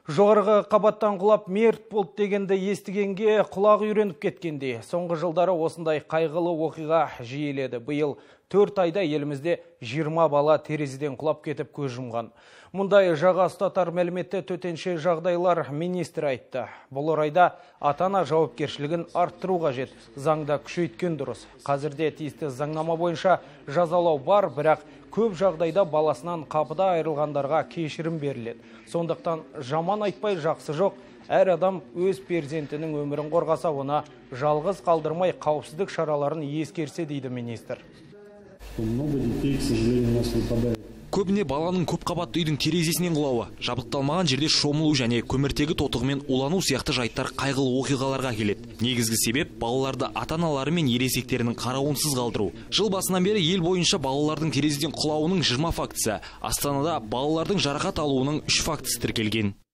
Жоғарғы қабаттан құлап мерт болды дегенді естігенге құлақ үйреніп кеткенде. Соңғы жылдары осындай қайғылы оқиға жиіледі. Биыл 4 айда елімізде 20 бала терезеден құлап кетіп көз жұмған. Мұндай жаға ұстатар мәліметті төтенше жағдайлар министрі айтты. Бұл орайда ата-ана жауапкершілігін арттыру қажет. Заңда күшейткен дұрыс. Қазірде тиісті заңнама бойынша жазалау бар, бірақ көп жағдайда баласынан қапыда айырылғандарға кешірім беріледі. Сондықтан жаман айтпай жақсы жоқ, әр адам өз перзентінің өмірін қорғаса, оны жалғыз қалдырмай қауіпсіздік шараларын ескерсе, дейді министр. Көбіне баланың көп қабатты үйдің терезесінен құлауы, жабдықталмаған жерде шомылу және көміртегі тотығымен улану сияқты жайттар қайғылы оқиғаларға келеді. Негізгі себеп балаларды ата-аналары мен ересектерінің қарауынсыз қалдыру. Жыл басынан бері ел бойынша балалардың терезеден құлауының 20 фактісі, Астанада балалардың жарақат алуының 3 фактісі тіркелген.